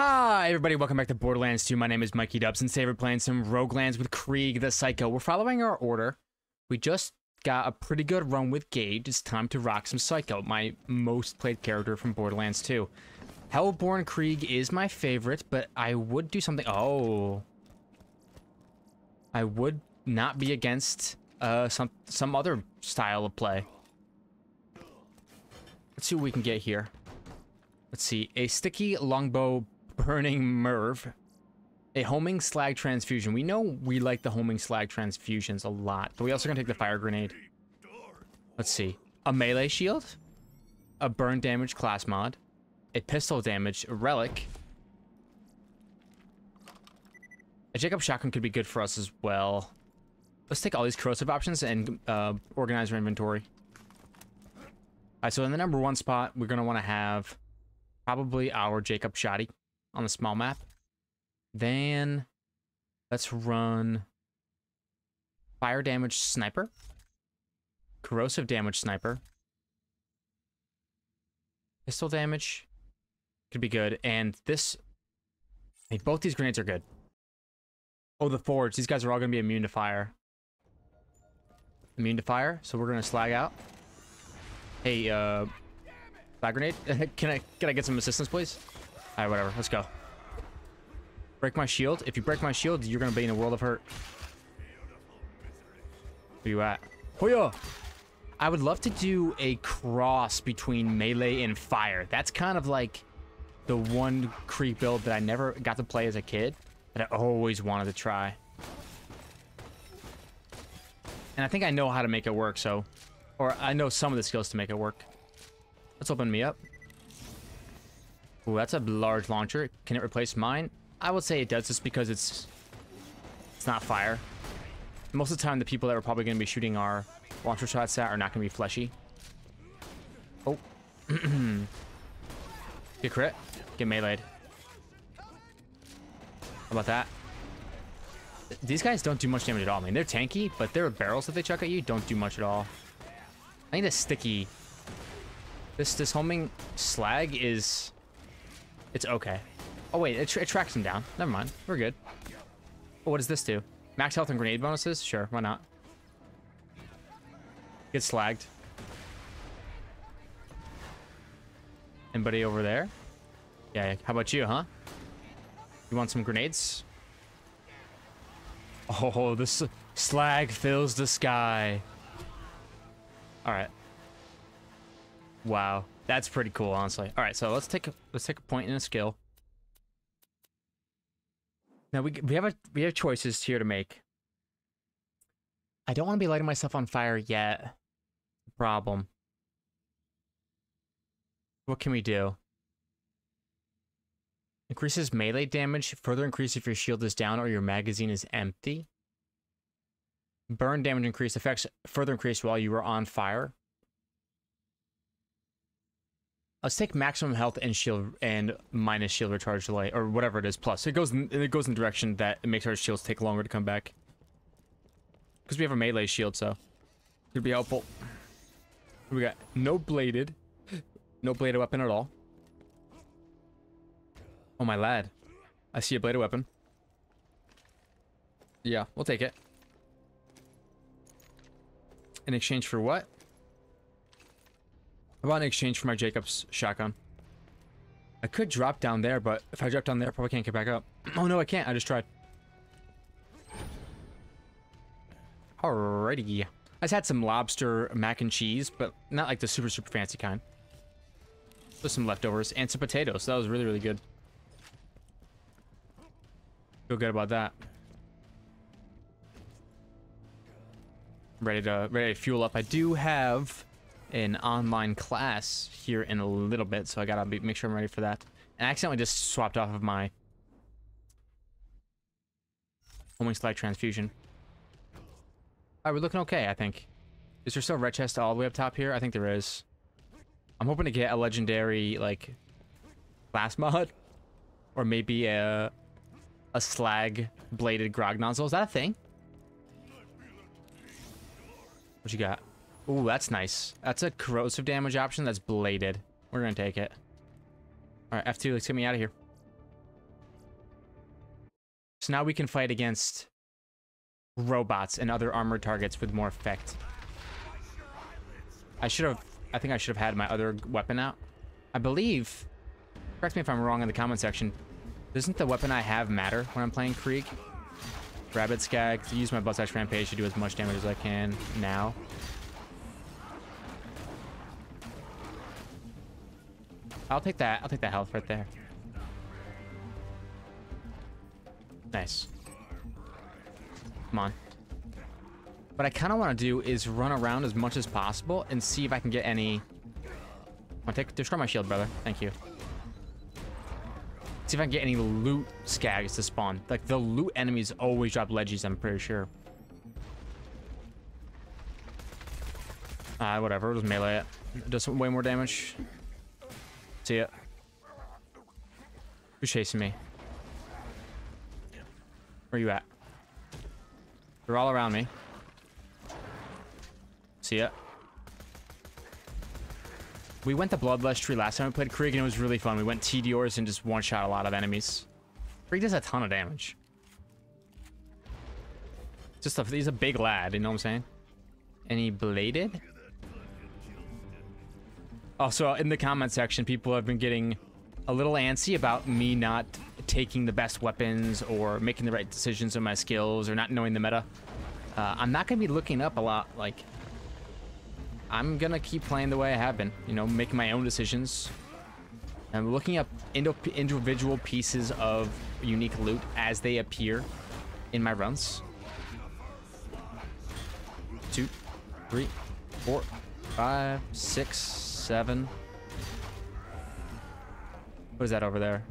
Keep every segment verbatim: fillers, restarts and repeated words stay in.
Hi everybody, welcome back to Borderlands two. My name is Mikey Dubs, and today we're playing some Roguelands with Krieg the Psycho. We're following our order. We just got a pretty good run with Gage. It's time to rock some Psycho, my most played character from Borderlands two. Hellborn Krieg is my favorite, but I would do something... Oh. I would not be against uh, some, some other style of play. Let's see what we can get here. Let's see. A sticky longbow burning Merv. A homing slag transfusion. We know we like the homing slag transfusions a lot, but we also gonna take the fire grenade. Let's see. A melee shield. A burn damage class mod. A pistol damage relic. A Jacob shotgun could be good for us as well. Let's take all these corrosive options and uh, organize our inventory. Alright, so in the number one spot, we're gonna want to have probably our Jacob Shoddy on the small map. Then let's run fire damage sniper, corrosive damage sniper, pistol damage could be good, and this, hey, both these grenades are good. Oh, the forge, these guys are all gonna be immune to fire. Immune to fire, so we're gonna slag out. Hey, uh, flag grenade? can I can I get some assistance, please? Alright, whatever. Let's go. Break my shield. If you break my shield, you're gonna be in a world of hurt. Where you at? Oh yeah! I would love to do a cross between melee and fire. That's kind of like the one Krieg build that I never got to play as a kid, that I always wanted to try. And I think I know how to make it work, so... Or I know some of the skills to make it work. Let's open me up. Ooh, that's a large launcher. Can it replace mine? I would say it does, just because it's it's not fire. Most of the time, the people that we're probably going to be shooting our launcher shots at are not going to be fleshy. Oh. Get crit. Get meleeed. How about that? These guys don't do much damage at all. I mean, they're tanky, but their barrels that they chuck at you don't do much at all. I think the sticky... This this homing slag is... It's okay. Oh wait, it, tra it tracks him down. Never mind. We're good. Oh, what does this do? Max health and grenade bonuses? Sure, why not? Get slagged. Anybody over there? Yeah, how about you, huh? You want some grenades? Oh, this slag fills the sky. Alright. Wow. That's pretty cool, honestly. Alright, so let's take a let's take a point in a skill. Now we we have a we have choices here to make. I don't want to be lighting myself on fire yet. Problem. What can we do? Increases melee damage, further increase if your shield is down or your magazine is empty. Burn damage increase, effects further increase while you are on fire. Let's take maximum health and shield and minus shield recharge delay, or whatever it is. Plus, it goes in, it goes in the direction that it makes our shields take longer to come back. Because we have a melee shield, so it'd be helpful. We got no bladed, no bladed weapon at all. Oh my lad, I see a bladed weapon. Yeah, we'll take it. In exchange for what? How about in exchange for my Jacob's shotgun? I could drop down there, but if I drop down there, I probably can't get back up. Oh no, I can't. I just tried. Alrighty. I just had some lobster mac and cheese, but not like the super, super fancy kind. With some leftovers and some potatoes. So that was really, really good. Feel good about that. Ready to, ready to fuel up. I do have an online class here in a little bit, so I gotta be, make sure I'm ready for that. And I accidentally just swapped off of my homing slag transfusion. Alright, we're looking okay, I think. Is there still a red chest all the way up top here? I think there is. I'm hoping to get a legendary, like, class mod. Or maybe a, a slag bladed grog nozzle. Is that a thing? What you got? Ooh, that's nice. That's a corrosive damage option that's bladed. We're gonna take it. Alright, F two, let's get me out of here. so now we can fight against robots and other armored targets with more effect. I should have, I think I should have had my other weapon out. I believe, correct me if I'm wrong in the comment section, doesn't the weapon I have matter when I'm playing Krieg? Rabbit Skag, to use my Bloodsash Rampage to do as much damage as I can now. I'll take that, I'll take that health right there. Nice. Come on. What I kind of want to do is run around as much as possible and see if I can get any... I'll take, destroy my shield, brother. Thank you. See if I can get any loot skags to spawn. Like, the loot enemies always drop leggies, I'm pretty sure. Ah, uh, whatever. Just melee it. It does way more damage. See ya. Who's chasing me? Where you at? They're all around me. See ya. We went the Bloodlust tree last time we played Krieg, and it was really fun. We went T D Ors and just one-shot a lot of enemies. Krieg does a ton of damage. Just a, he's a big lad, you know what I'm saying? And he bladed? Also, in the comment section, people have been getting a little antsy about me not taking the best weapons or making the right decisions on my skills or not knowing the meta. Uh, I'm not going to be looking up a lot. Like, I'm going to keep playing the way I have been, you know, making my own decisions. I'm looking up individual pieces of unique loot as they appear in my runs. Two, three, four, five, six, seven. What is that over there?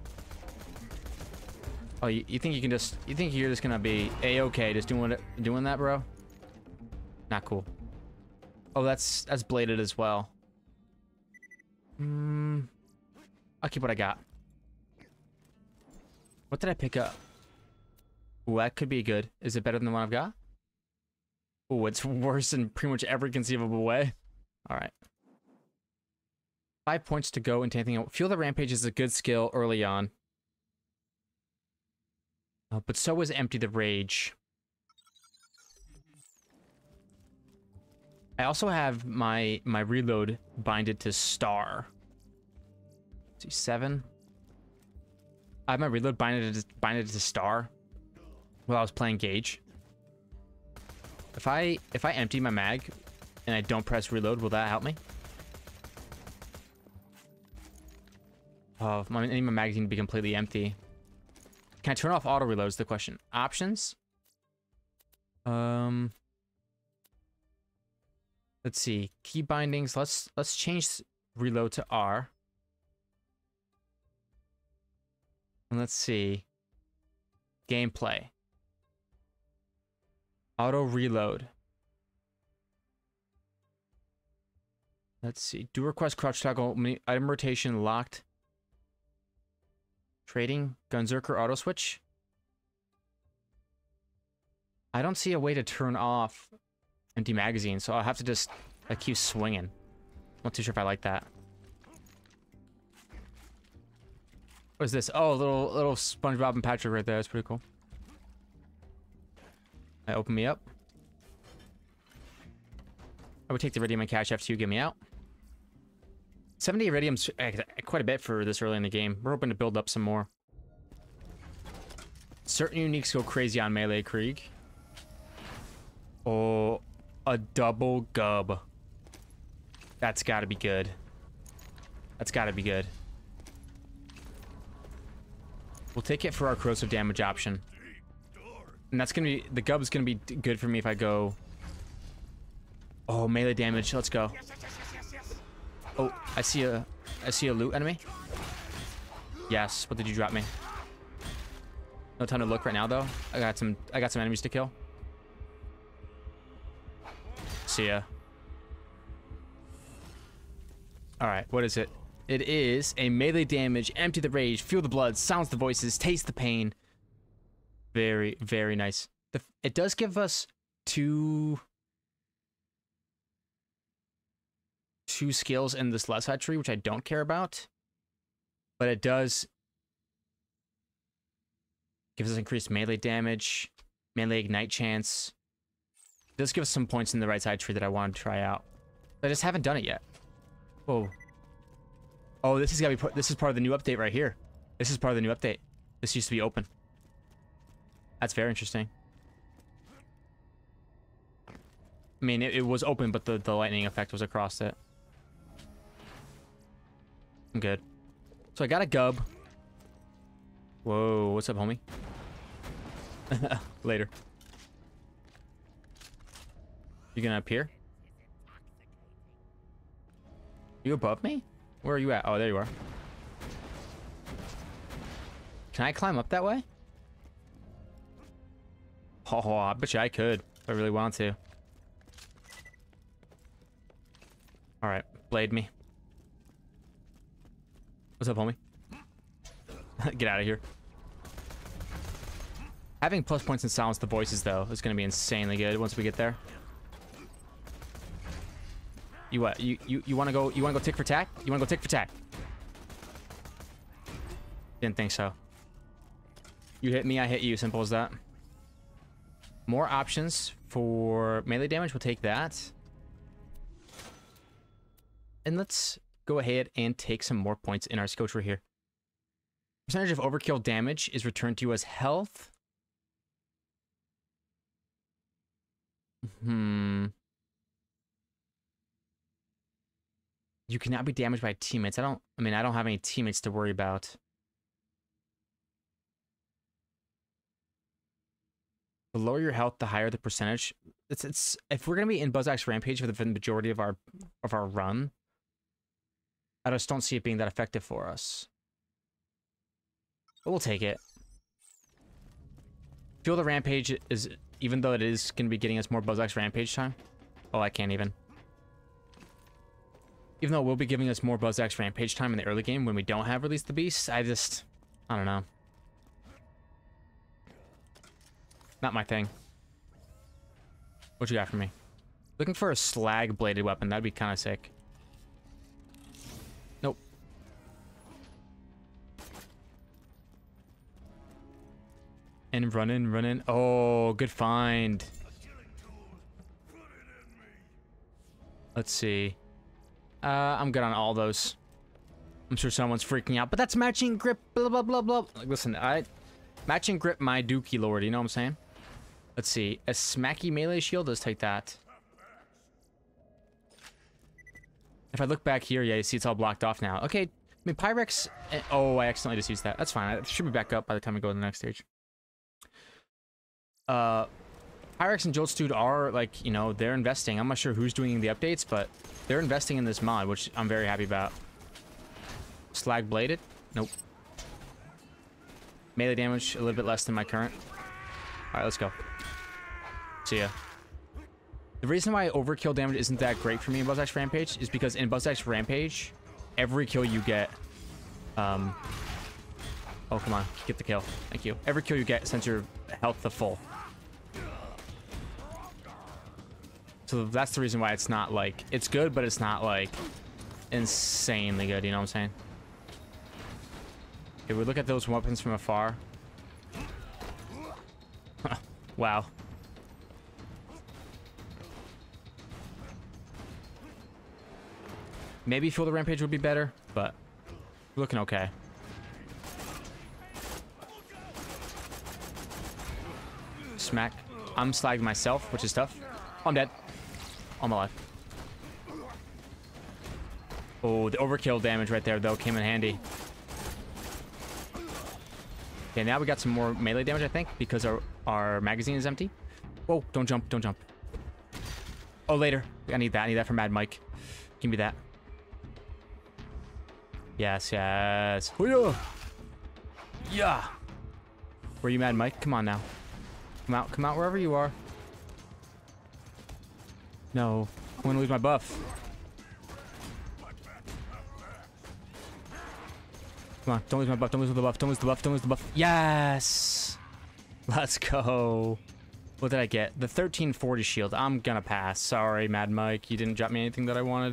Oh, you, you think you can just... You think you're just gonna be A-okay just doing it, doing that, bro? Not cool. Oh, that's that's bladed as well. Hmm. I'll keep what I got. What did I pick up? Ooh, that could be good. Is it better than the one I've got? Ooh, it's worse in pretty much every conceivable way. All right. Five points to go into anything else. Feel the Rampage is a good skill early on. Uh, but so is Empty the Rage. I also have my my reload binded to Star. Let's see, seven. I have my reload binded to, binded to Star while I was playing Gauge. If I if I empty my mag and I don't press reload, will that help me? Oh, my, I need my magazine to be completely empty. Can I turn off auto reload is the question. Options? Um, let's see. Key bindings. Let's let's change reload to R. And let's see. Gameplay. Auto reload. Let's see. Do request crouch toggle item rotation locked. Trading, Gunzerker auto switch. I don't see a way to turn off empty magazine, so I'll have to just like keep swinging. Not too sure if I like that. What is this? Oh, a little little SpongeBob and Patrick right there. That's pretty cool. I open me up. I would take the Iridium and cash after you get me out. seventy Iridium's quite a bit for this early in the game. We're hoping to build up some more. Certain uniques go crazy on melee Krieg. Oh, a double gub. That's gotta be good. That's gotta be good. We'll take it for our corrosive damage option. And that's gonna be, the gub's gonna be good for me if I go... Oh, melee damage, let's go. Oh, I see a, I see a loot enemy. Yes, what did you drop me? No time to look right now though. I got some, I got some enemies to kill. See ya. All right, what is it? It is a melee damage, empty the rage, feel the blood, silence the voices, taste the pain. Very, very nice. The, it does give us two... two skills in this left side tree, which I don't care about. But it does Gives us increased melee damage, melee ignite chance. Does give us some points in the right side tree that I wanted to try out. But I just haven't done it yet. Whoa. Oh, this is gotta be. This is part of the new update right here. This is part of the new update. This used to be open. That's very interesting. I mean, it, it was open, but the, the lightning effect was across it. I'm good. So I got a gub. Whoa, what's up, homie? Later. You gonna appear? You above me? Where are you at? Oh, there you are. Can I climb up that way? Oh, I bet you I could if I really want to. Alright, blade me. What's up, homie? Get out of here. Having plus points and silence the voices, though, is going to be insanely good once we get there. You what? You you you want to go? You want to go tick for tack? You want to go tick for tack? Didn't think so. You hit me, I hit you. Simple as that. More options for melee damage. We'll take that. And let's go ahead and take some more points in our skill tree here. Percentage of overkill damage is returned to you as health. Hmm. You cannot be damaged by teammates. I don't, I mean, I don't have any teammates to worry about. The lower your health, the higher the percentage. It's, it's, if we're going to be in Buzzsack's Rampage for the majority of our, of our run, I just don't see it being that effective for us. But we'll take it. Feel the Rampage is, even though it is going to be getting us more Buzzsack's Rampage time. Oh, I can't even. Even though it will be giving us more Buzzsack's Rampage time in the early game when we don't have Release the Beast, I just, I don't know. Not my thing. What you got for me? Looking for a slag bladed weapon. That'd be kind of sick. Nope. And run in, run in. Oh, good find. Let's see. Uh, I'm good on all those. I'm sure someone's freaking out, but that's matching grip, blah, blah, blah, blah. Like, listen, I... Matching grip, my dookie lord, you know what I'm saying? Let's see. A smacky melee shield, let's take that. If I look back here, yeah, you see it's all blocked off now. Okay, I mean, Pyrex... eh, Oh, I accidentally just used that. That's fine. It should be back up by the time we go to the next stage. Uh... Pyrex and Joltstewed are, like, you know, they're investing. I'm not sure who's doing the updates, but they're investing in this mod, which I'm very happy about. Slag bladed? Nope. Melee damage, a little bit less than my current. Alright, let's go. See ya. The reason why overkill damage isn't that great for me in Buzzsack's Rampage is because in Buzzsack's Rampage, every kill you get... Um... Oh, come on. Get the kill. Thank you. Every kill you get sends your health to full. So that's the reason why it's not like... It's good, but it's not like insanely good, you know what I'm saying? Okay, we look at those weapons from afar. Wow. Maybe Feel the Rampage would be better, but we're looking okay. Smack. I'm slagged myself, which is tough. I'm dead. I'm alive. Oh, the overkill damage right there, though, came in handy. Okay, now we got some more melee damage, I think, because our, our magazine is empty. Whoa, don't jump, don't jump. Oh, later. I need that. I need that for Mad Mike. Give me that. Yes, yes. Oh, yeah. Yeah. Where are you, Mad Mike? Come on now. Come out, come out wherever you are. No, I'm gonna lose my buff. Come on, don't lose my buff, don't lose the buff, don't lose the buff, don't lose the buff. Yes! Let's go. What did I get? The thirteen forty shield. I'm gonna pass. Sorry, Mad Mike. You didn't drop me anything that I wanted.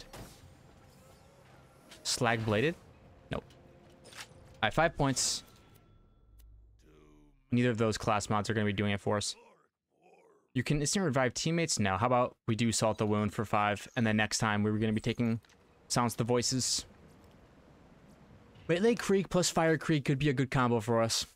Slag bladed? Nope. Alright, five points. Neither of those class mods are going to be doing it for us. You can instant revive teammates now. How about we do Salt the Wound for five, and then next time we were going to be taking Silence the Voices. Melee Krieg plus Fire Krieg could be a good combo for us.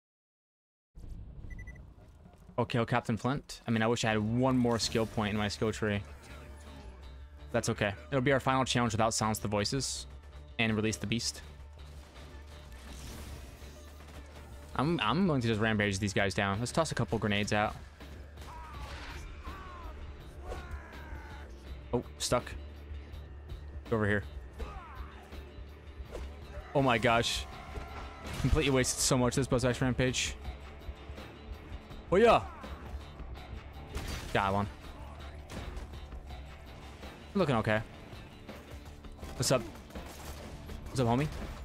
Okay, oh, Captain Flint. I mean, I wish I had one more skill point in my skill tree. That's okay. It'll be our final challenge without Silence the Voices and Release the Beast. I'm, I'm willing to just rampage these guys down. Let's toss a couple grenades out. Oh, stuck. Go over here. Oh my gosh. Completely wasted so much this Buzz Axe Rampage. Oh yeah! Got one. Looking okay. What's up? What's up, homie?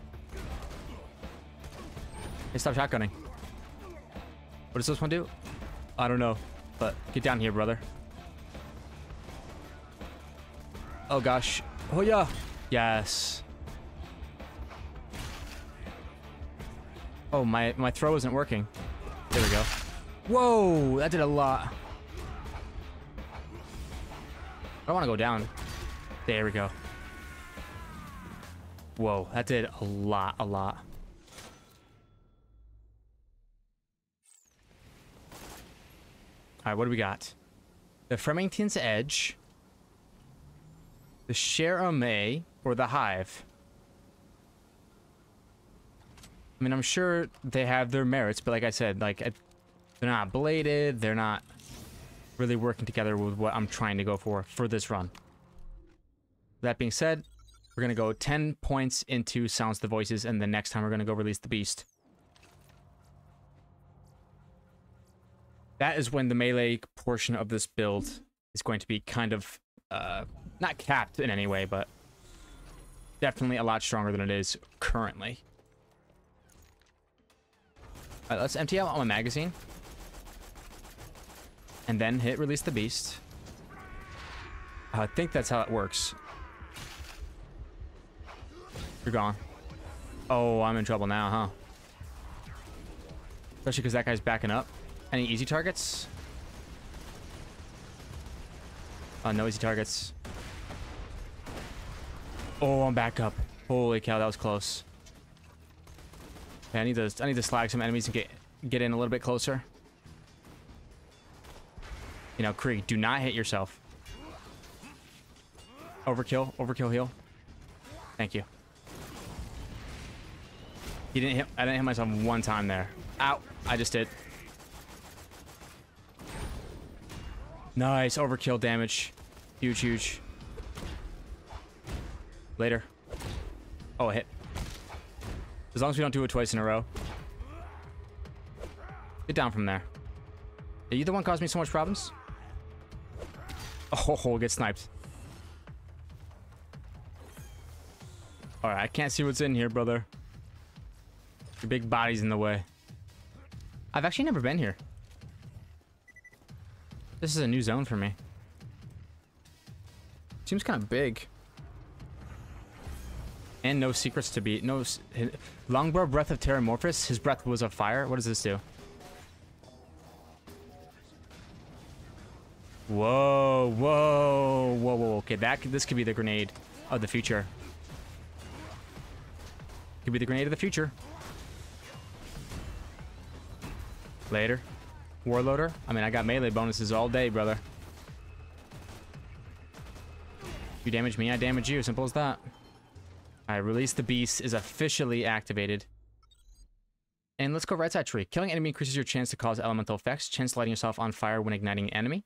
Hey, stop shotgunning. What does this one do? I don't know. But get down here, brother. Oh gosh. Oh yeah. Yes. Oh, my, my throw isn't working. There we go. Whoa, that did a lot. I don't want to go down. There we go. Whoa, that did a lot, a lot. All right, what do we got? The Fremington's Edge, the Cher-May, or the Hive. I mean, I'm sure they have their merits, but like I said, like they're not bladed. They're not really working together with what I'm trying to go for for this run. That being said, we're gonna go ten points into Silence the Voices, and the next time we're gonna go Release the Beast. That is when the melee portion of this build is going to be kind of uh, not capped in any way, but definitely a lot stronger than it is currently. Alright, let's empty out my magazine. And then hit Release the Beast. I think that's how it works. You're gone. Oh, I'm in trouble now, huh? Especially because that guy's backing up. Any easy targets? Oh, no easy targets. Oh, I'm back up. Holy cow, that was close. Okay, I need to I need to slag some enemies and get get in a little bit closer. You know, Krieg, do not hit yourself. Overkill, overkill heal. Thank you. He didn't hit I didn't hit myself one time there. Ow, I just did. Nice, overkill damage. Huge, huge. Later. Oh, a hit. As long as we don't do it twice in a row. Get down from there. Are you the one causing me so much problems? Oh, get sniped. Alright, I can't see what's in here, brother. Your big body's in the way. I've actually never been here. This is a new zone for me. Seems kind of big. And no secrets to be... No... Longbow Breath of Terramorphous. His breath was of fire. What does this do? Whoa, whoa, whoa, whoa. Okay, that could, this could be the grenade of the future. Could be the grenade of the future. Later. Warloader. I mean, I got melee bonuses all day, brother. You damage me, I damage you. Simple as that. Alright, Release the Beast is officially activated. And let's go right side tree. Killing enemy increases your chance to cause elemental effects. Chance lighting yourself on fire when igniting enemy.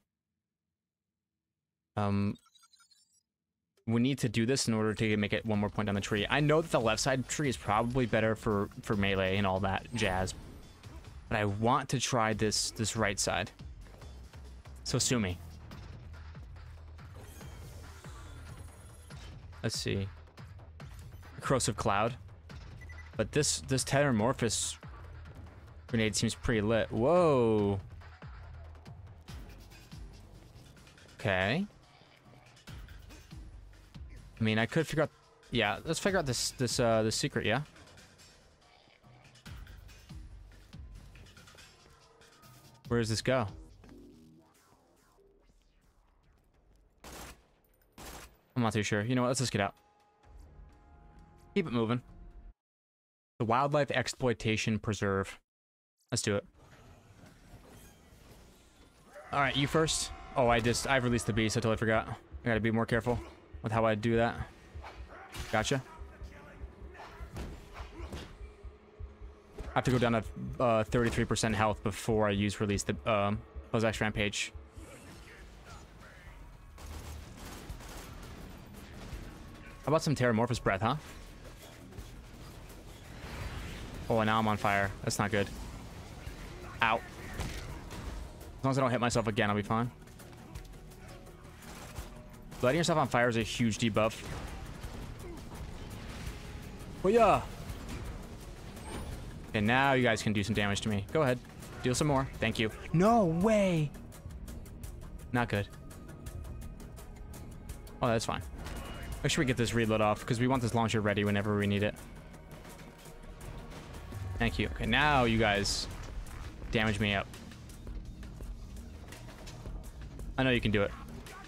Um, we need to do this in order to make it one more point on the tree. I know that the left side tree is probably better for, for melee and all that jazz. But I want to try this, this right side. So sue me. Let's see. Corrosive Cloud. But this this Terramorphous grenade seems pretty lit. Whoa. Okay. I mean, I could figure out... Yeah, let's figure out this, this, uh, this secret, yeah? Where does this go? I'm not too sure. You know what? Let's just get out. Keep it moving. The Wildlife Exploitation Preserve. Let's do it. Alright, you first. Oh, I just... I've released the beast. I totally forgot. I gotta be more careful with how I do that. Gotcha. I have to go down to uh, thirty-three percent health before I use release the um, Possessed Rampage. How about some Terramorphous Breath, huh? Oh, and now I'm on fire. That's not good. Ow. As long as I don't hit myself again, I'll be fine. Lighting yourself on fire is a huge debuff. Oh yeah. And now you guys can do some damage to me. Go ahead. Deal some more. Thank you. No way. Not good. Oh, that's fine. Make sure we get this reload off, because we want this launcher ready whenever we need it. Thank you. Okay, now you guys damage me up. I know you can do it.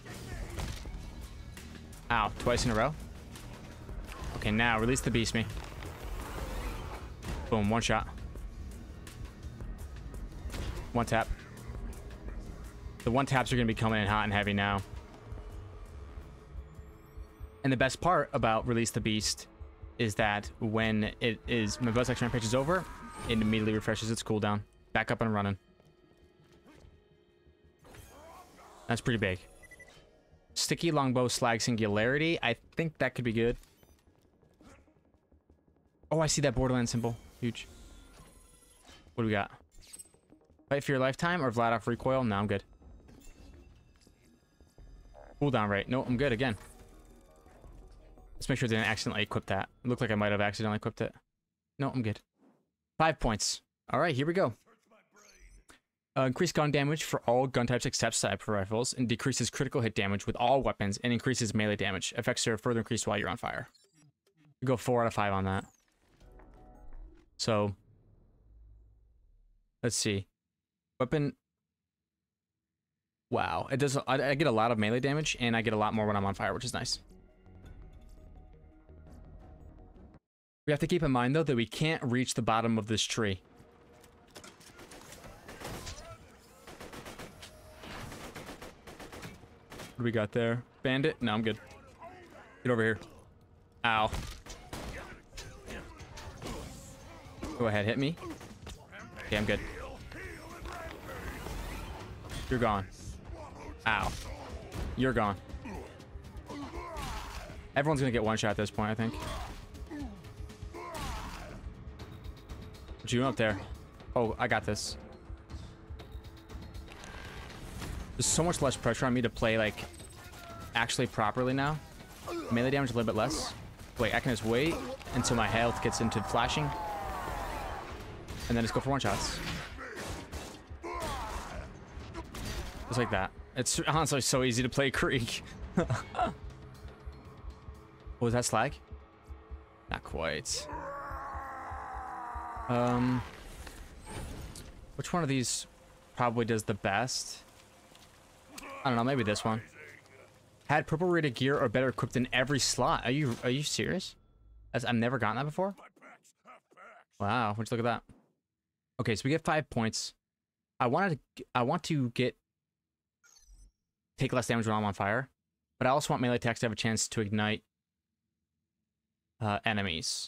Ow, twice in a row? Okay, now release the beast me. Boom, one shot. One tap. The one taps are going to be coming in hot and heavy now. And the best part about Release the Beast is that when it is my Possessed Rampage is over, it immediately refreshes its cooldown. Back up and running. That's pretty big. Sticky Longbow Slag Singularity. I think that could be good. Oh, I see that Borderlands symbol. Huge. What do we got? Fight for your lifetime or Vlad off recoil? No, I'm good. Cooldown rate. No, I'm good again. Let's make sure I didn't accidentally equip that. It looked like I might have accidentally equipped it. No, I'm good. Five points. All right, here we go. Uh, increased gun damage for all gun types except sniper rifles, and decreases critical hit damage with all weapons, and increases melee damage. Effects are further increased while you're on fire. We go four out of five on that. So, let's see. Weapon. Wow, it does. I, I get a lot of melee damage, and I get a lot more when I'm on fire, which is nice. We have to keep in mind, though, that we can't reach the bottom of this tree. What do we got there? Bandit? No, I'm good. Get over here. Ow. Go ahead, hit me. Okay, I'm good. You're gone. Ow. You're gone. Everyone's gonna get one shot at this point, I think. What you doing up there? Oh, I got this. There's so much less pressure on me to play, like, actually properly now. Melee damage a little bit less. Wait, I can just wait until my health gets into flashing. And then just go for one shots. Just like that. It's honestly so easy to play Krieg. What was that, slag? Not quite. Um, which one of these probably does the best? I don't know, maybe this one. Had purple rated gear or better equipped in every slot. Are you are you serious? That's, I've never gotten that before. Wow, would you look at that? Okay, so we get five points. I wanted to I want to get take less damage when I'm on fire, but I also want melee attacks to have a chance to ignite uh, enemies.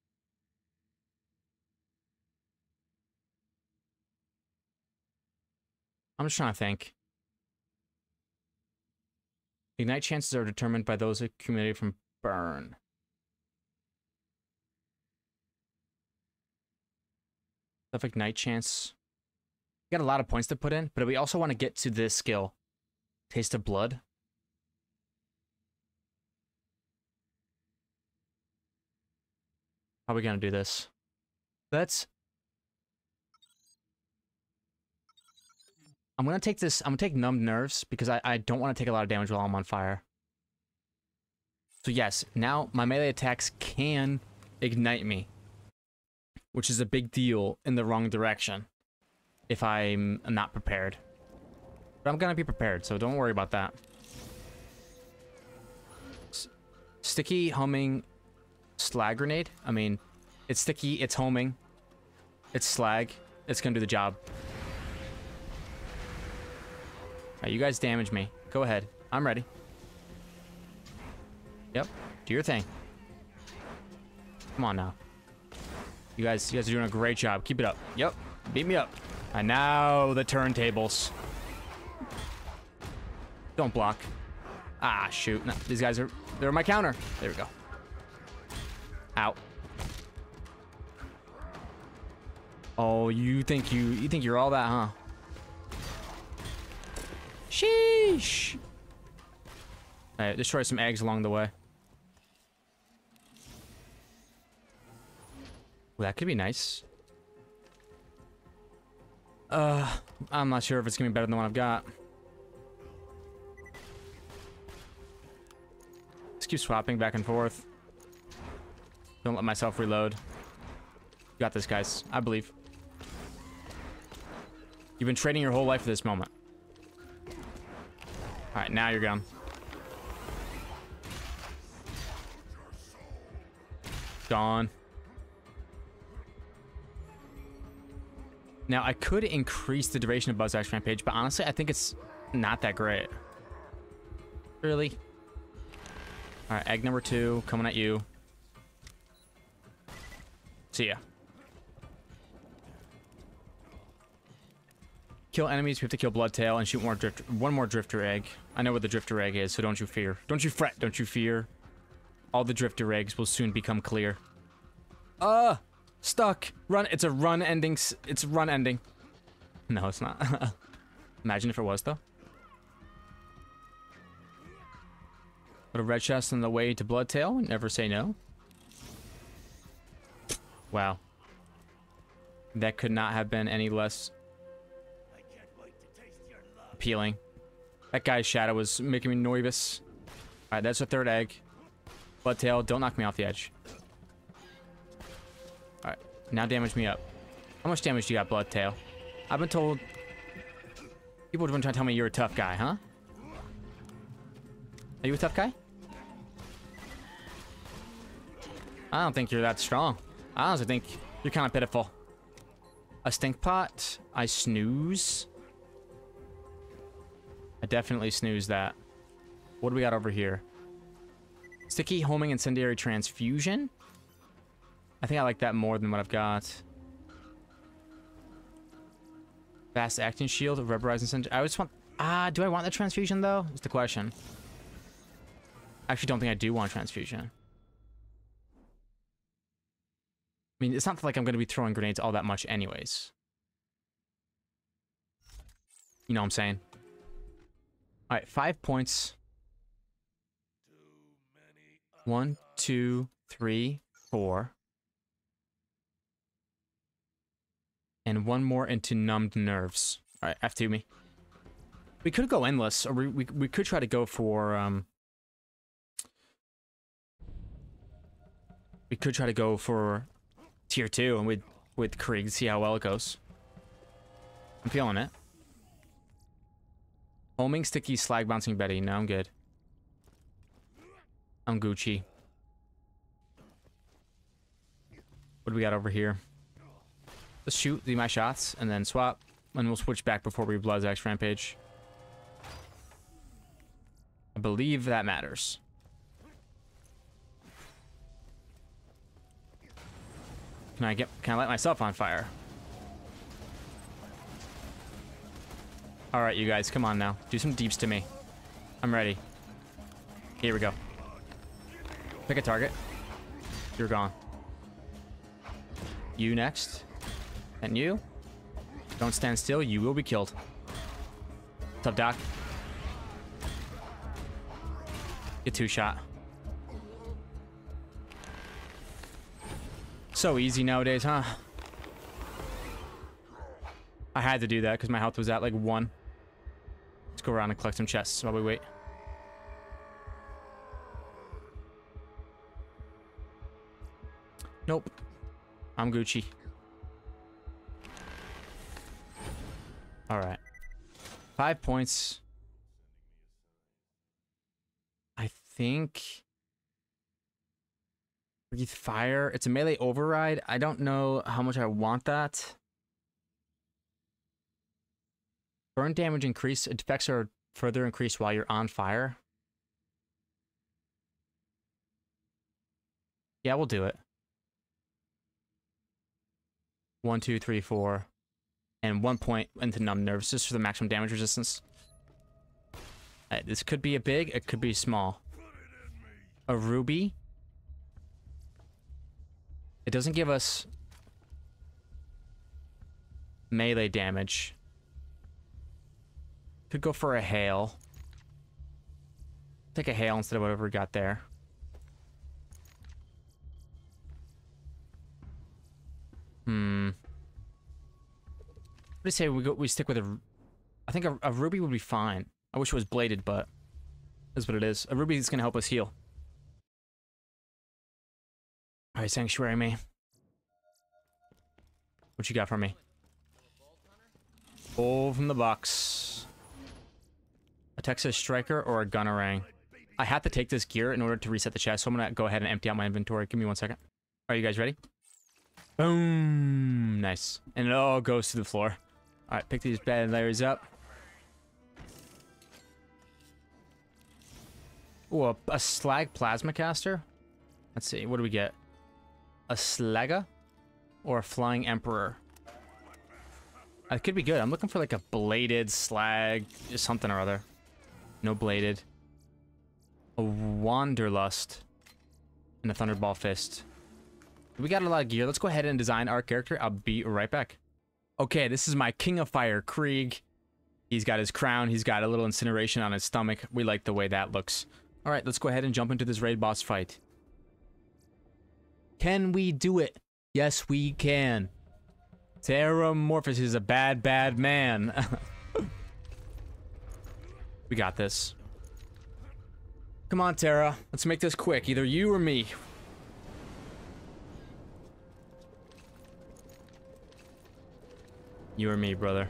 I'm just trying to think. Ignite chances are determined by those accumulated from burn. Stuff ignite chance. We got a lot of points to put in, but we also want to get to this skill. Taste of blood. How are we gonna do this? Let's. I'm gonna take this. I'm gonna take numbed nerves because I, I don't want to take a lot of damage while I'm on fire. So yes, now my melee attacks can ignite me, which is a big deal in the wrong direction. if I'm not prepared. But I'm gonna be prepared, so don't worry about that. S sticky, homing, slag grenade? I mean, it's sticky, it's homing, it's slag. It's gonna do the job. Alright, you guys damage me. Go ahead. I'm ready. Yep. Do your thing. Come on now. You guys, you guys are doing a great job. Keep it up. Yep. Beat me up. And now the turntables. Don't block. Ah, shoot. No, these guys are... They're my counter. There we go. Ow. Oh, you think you... You think you're all that, huh? Sheesh. Alright, destroy some eggs along the way. Well, that could be nice. Uh, I'm not sure if it's gonna be better than the one I've got. Just keep swapping back and forth. Don't let myself reload. You got this, guys. I believe. You've been training your whole life for this moment. Alright, now you're gone. Gone. Now, I could increase the duration of Buzzsack's Rampage, but honestly, I think it's not that great. Really? Alright, egg number two, coming at you. See ya. Kill enemies, we have to kill Bloodtail and shoot more drift one more Drifter Egg. I know where the Drifter Egg is, so don't you fear. Don't you fret, don't you fear. All the Drifter Eggs will soon become clear. Uh! Stuck! Run, it's a run ending, it's run ending. No, it's not. Imagine if it was, though. Put a red chest on the way to Bloodtail, never say no. Wow. That could not have been any less appealing. That guy's shadow was making me nervous. Alright, that's a third egg. Bloodtail, don't knock me off the edge. Alright, now damage me up. How much damage do you got, Bloodtail? I've been told... People have been trying to tell me you're a tough guy, huh? Are you a tough guy? I don't think you're that strong. I honestly think you're kind of pitiful. A stink pot. I snooze. I definitely snooze that. What do we got over here? Sticky, homing, incendiary transfusion. I think I like that more than what I've got. Fast acting shield, rubberizing incendiary. I just want... Ah, do I want the transfusion, though? That's the question. I actually don't think I do want transfusion. I mean, it's not like I'm going to be throwing grenades all that much anyways. You know what I'm saying? Alright, five points. One, two, three, four. And one more into numbed nerves. Alright, F two me. We could go endless, or we, we, we could try to go for... Um, we could try to go for... Tier two and with with Krieg, see how well it goes. I'm feeling it. Homing, sticky, slag, bouncing Betty. No, I'm good. I'm Gucci. What do we got over here? Let's shoot the my shots and then swap, and we'll switch back before we Bloodsack's Rampage. I believe that matters. Can I get, can I light myself on fire? Alright, you guys, come on now. Do some deeps to me. I'm ready. Here we go. Pick a target. You're gone. You next. And you. Don't stand still, you will be killed. What's up, Doc? Get two shot. So easy nowadays, huh? I had to do that because my health was at like one. Let's go around and collect some chests while we wait. Nope. I'm Gucci. All right. Five points. I think... Breathe fire. It's a melee override. I don't know how much I want that. Burn damage increase. Effects are further increased while you're on fire. Yeah, we'll do it. One, two, three, four. And one point into numb nerves just for the maximum damage resistance. Right, this could be a big, it could be small. A ruby. It doesn't give us melee damage. Could go for a hail. Take a hail instead of whatever we got there. Hmm. What do you say we go? We stick with a. I think a, a ruby would be fine. I wish it was bladed, but that's what it is. A ruby is gonna help us heal. All right, sanctuary me. What you got for me? Pull from the box. A Texas striker or a gunnerang. I have to take this gear in order to reset the chest, so I'm gonna go ahead and empty out my inventory. Give me one second. Are you guys ready? Boom! Nice. And it all goes to the floor. All right, pick these bad layers up. Ooh, a, a slag plasma caster. Let's see, what do we get? A slagga or a flying emperor? It could be good. I'm looking for like a bladed slag, something or other. No bladed. A wanderlust and a thunderball fist. We got a lot of gear. Let's go ahead and design our character. I'll be right back. Okay, this is my King of Fire, Krieg. He's got his crown. He's got a little incineration on his stomach. We like the way that looks. All right, let's go ahead and jump into this raid boss fight. Can we do it? Yes, we can. Terramorphous is a bad, bad man. We got this. Come on, Terra. Let's make this quick. Either you or me. You or me, brother.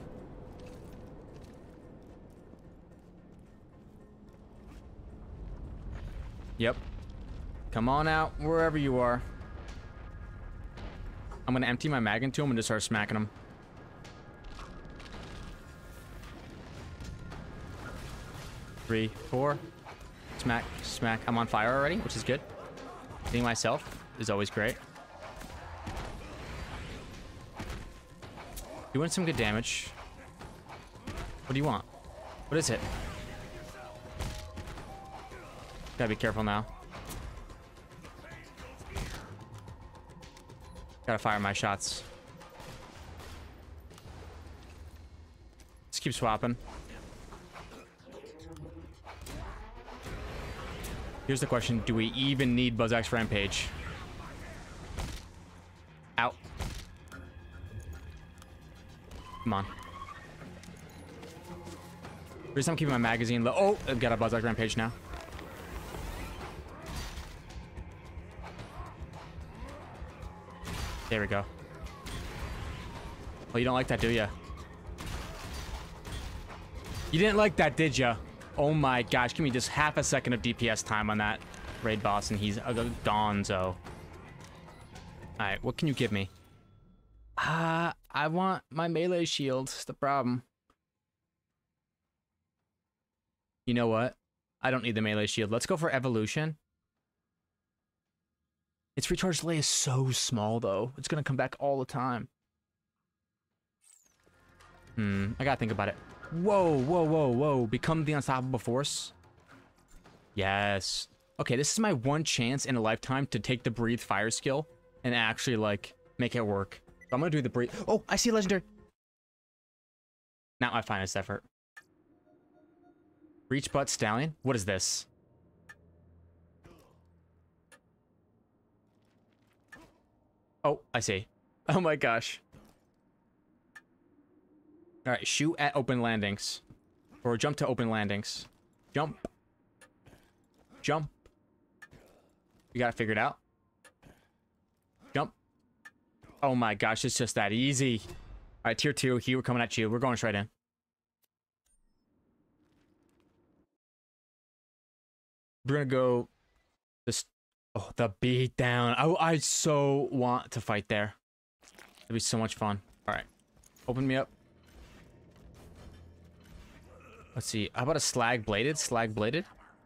Yep. Come on out, wherever you are. I'm gonna empty my mag into him and just start smacking him. Three, four. Smack, smack. I'm on fire already, which is good. Hitting myself is always great. Doing some good damage. What do you want? What is it? Gotta be careful now. Gotta fire my shots. Let's keep swapping. Here's the question, do we even need BuzzX Rampage? Out. Come on. Reason I'm keeping my magazine low. Oh, I've got a BuzzX Rampage now. There we go. Well, you don't like that, do ya? You didn't like that, did ya? Oh my gosh, give me just half a second of D P S time on that raid boss and he's a gonzo. Alright, what can you give me? Ah, uh, I want my melee shield. It's the problem. You know what? I don't need the melee shield. Let's go for evolution. Its recharge delay is so small, though. It's gonna come back all the time. Hmm, I gotta think about it. Whoa, whoa, whoa, whoa. Become the unstoppable force? Yes. Okay, this is my one chance in a lifetime to take the breathe fire skill and actually, like, make it work. So I'm gonna do the breathe. Oh, I see a legendary. Not my finest effort. Reach butt stallion? What is this? Oh, I see. Oh my gosh. All right, shoot at open landings. Or jump to open landings. Jump. Jump. You gotta figure it out. Jump. Oh my gosh, it's just that easy. All right, tier two, here, we're coming at you. We're going straight in. We're gonna go this. Oh, the beat down. I I so want to fight there. It'd be so much fun. All right, open me up. Let's see. How about a slag bladed? Slag bladed.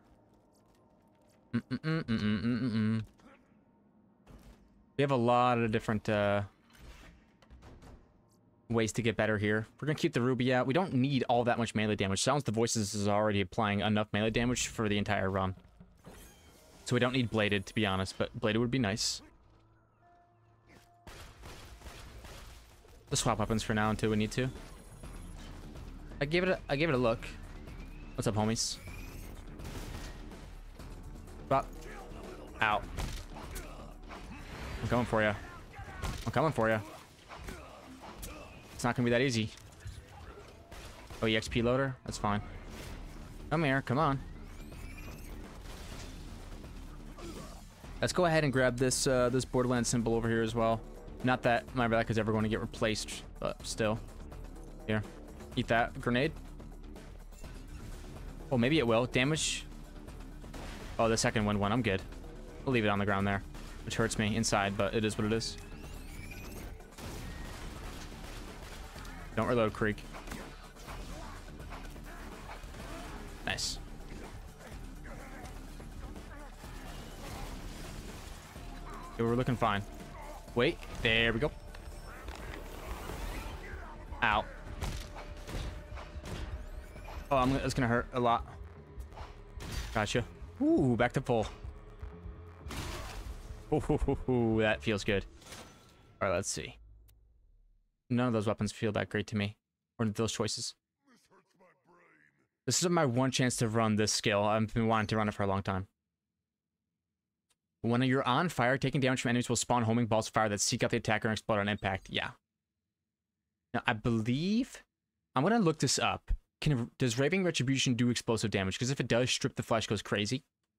Mm -mm -mm -mm -mm -mm -mm. We have a lot of different uh, ways to get better here. We're gonna keep the ruby out. We don't need all that much melee damage. Sounds the voices is already applying enough melee damage for the entire run. So we don't need bladed, to be honest, but bladed would be nice. Let's swap weapons for now until we need to. I gave it a, I gave it a look. What's up, homies? Bop. Ow. I'm coming for you. I'm coming for you. It's not gonna be that easy. Oh, E X P loader? That's fine. Come here, come on. Let's go ahead and grab this uh, this Borderlands symbol over here as well. Not that my relic is ever going to get replaced, but still. Here. Eat that. Grenade. Oh, maybe it will. Damage. Oh, the second one went. I'm good. I'll leave it on the ground there, which hurts me inside, but it is what it is. Don't reload, Creek. Nice. Okay, we're looking fine. Wait, there we go. Ow. Oh, I'm, it's gonna hurt a lot. Gotcha. Ooh, back to full. Ooh, that feels good. All right, let's see. None of those weapons feel that great to me, or those choices. This is my one chance to run this skill. I've been wanting to run it for a long time. When you're on fire, taking damage from enemies will spawn homing balls of fire that seek out the attacker and explode on impact. Yeah. Now, I believe... I'm going to look this up. Can Does Raving Retribution do explosive damage? Because if it does, Strip the Flesh goes crazy.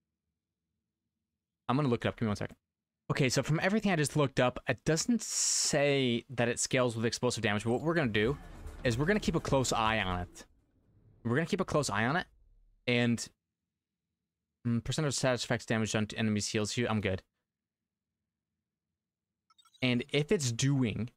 I'm going to look it up. Give me one second. Okay, so from everything I just looked up, it doesn't say that it scales with explosive damage. But what we're going to do is we're going to keep a close eye on it. We're going to keep a close eye on it. And... Percent of status effects damage on enemies heals you. I'm good. And if it's doing...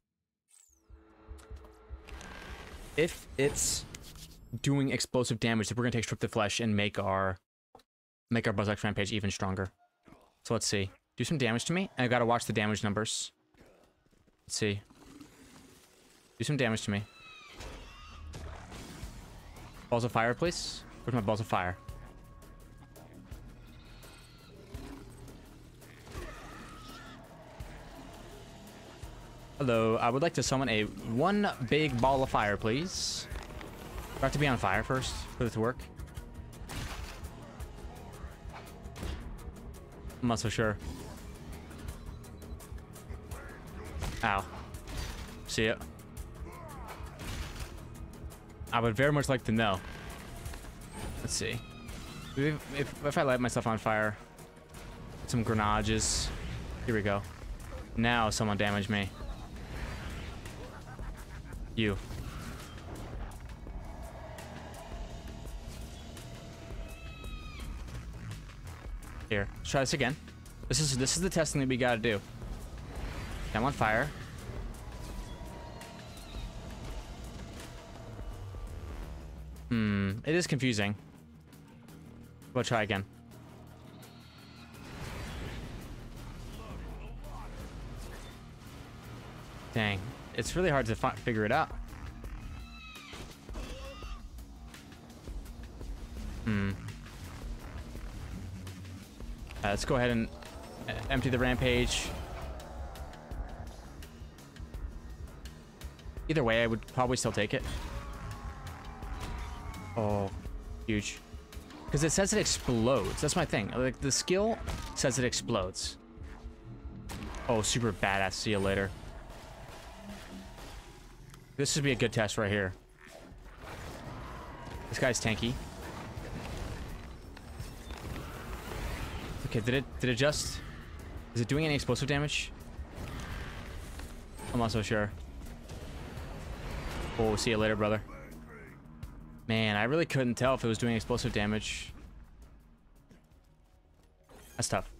If it's doing explosive damage, then we're going to take Strip the Flesh and make our... Make our Buzzsack Rampage even stronger. So let's see. Do some damage to me. And I got to watch the damage numbers. Let's see. Do some damage to me. Balls of fire, please. Where's my balls of fire? Hello, I would like to summon a one big ball of fire, please. Do I have to be on fire first for it to work? I'm not so sure. Ow. See it. I would very much like to know. Let's see. If, if, if I light myself on fire, some grenages. Here we go. Now someone damage me. You. Here, let's try this again. This is this is the testing that we gotta do. I'm on fire. Hmm, it is confusing. We'll try again. Dang. It's really hard to fi figure it out. Hmm. Uh, let's go ahead and uh, empty the rampage. Either way, I would probably still take it. Oh, huge. Because it says it explodes. That's my thing. Like, the skill says it explodes. Oh, super badass. See you later. This would be a good test right here. This guy's tanky. Okay, did it did it just... Is it doing any explosive damage? I'm not so sure. Oh, see you later, brother. Man, I really couldn't tell if it was doing explosive damage. That's tough.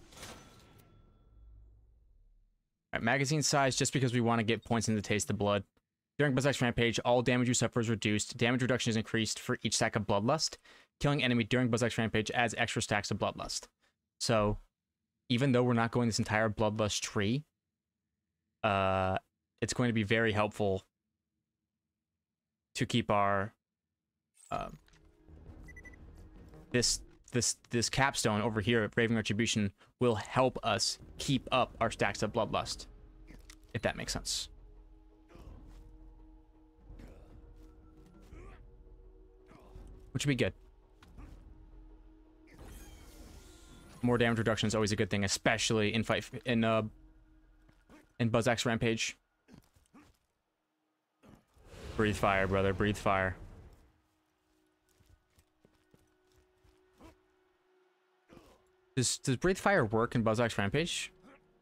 Alright, magazine size, just because we want to get points in the taste of blood. During Buzzsack's Rampage, all damage you suffer is reduced. Damage reduction is increased for each stack of Bloodlust. Killing enemy during Buzzsack's Rampage adds extra stacks of Bloodlust. So, even though we're not going this entire Bloodlust tree, uh, it's going to be very helpful to keep our uh, this this this capstone over here at Raving Retribution will help us keep up our stacks of Bloodlust, if that makes sense. Which would be good. More damage reduction is always a good thing, especially in fight in uh in Buzzsack's Rampage. Breathe fire, brother. Breathe fire. Does does breathe fire work in Buzzsack's Rampage?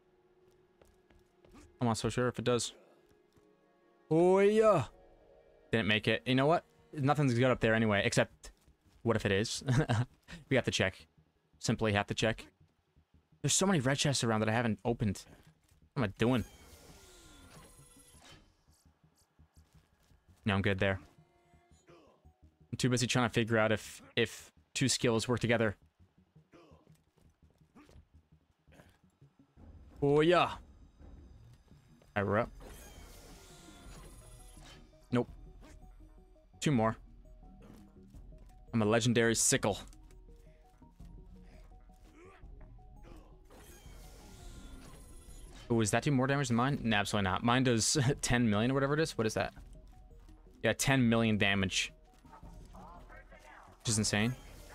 I'm not so sure if it does. Oh yeah. Didn't make it. You know what? Nothing's good up there anyway, except what if it is? We have to check. Simply have to check. There's so many red chests around that I haven't opened. What am I doing? No, I'm good there. I'm too busy trying to figure out if if two skills work together. Oh yeah. Alright, we're up. Nope. Two more. I'm a legendary sickle. Oh, is that do more damage than mine? No, absolutely not. Mine does ten million or whatever it is. What is that? Yeah, ten million damage. Which is insane.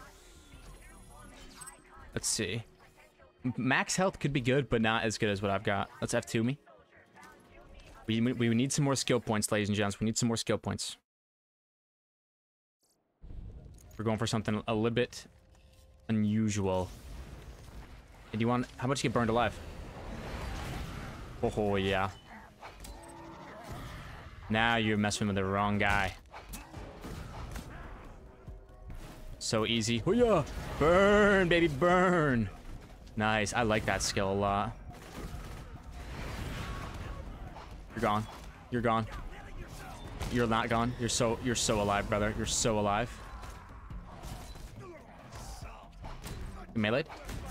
Let's see. Max health could be good, but not as good as what I've got. Let's F two me. We, we need some more skill points, ladies and gents. We need some more skill points. We're going for something a little bit unusual. And you want... How much you get burned alive? Oh, yeah. Now you're messing with the wrong guy. So easy. Oh, yeah. Burn, baby, burn. Nice. I like that skill a lot. You're gone. You're gone. You're not gone. You're so you're so alive, brother. You're so alive. You meleeed?